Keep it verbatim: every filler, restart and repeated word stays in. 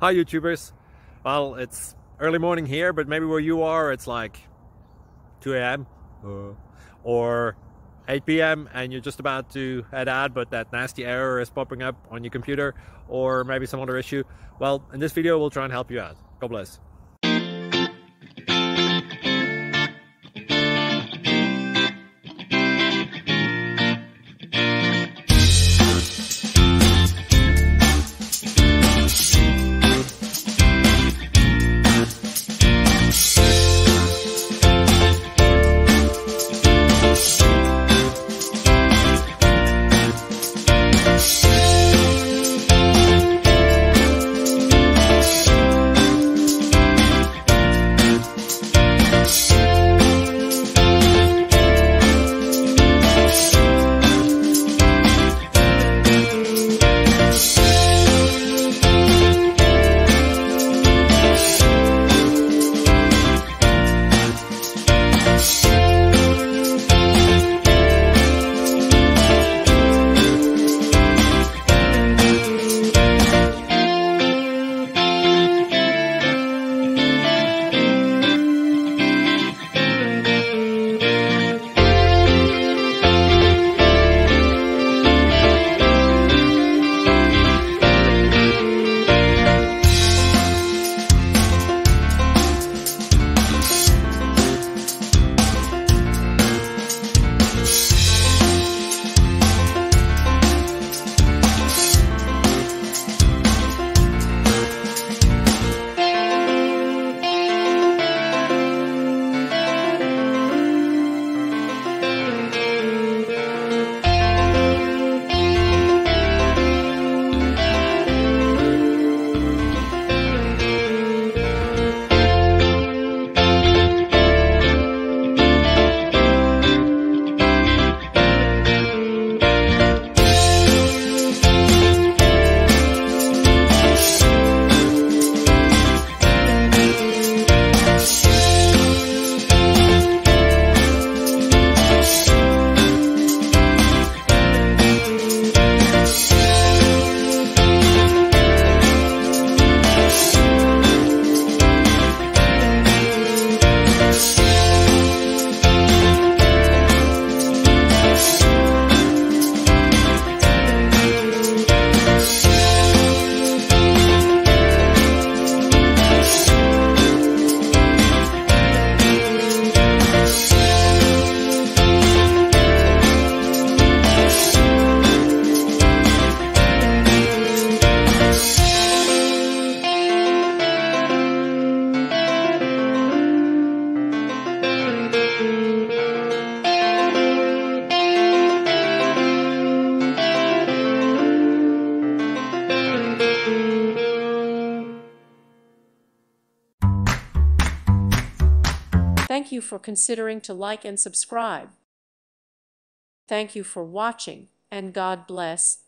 Hi YouTubers. Well, it's early morning here, but maybe where you are it's like two A M uh, or eight P M and you're just about to head out, but that nasty error is popping up on your computer, or maybe some other issue. Well, in this video we'll try and help you out. God bless. Thank you for considering to like and subscribe. Thank you for watching, and God bless.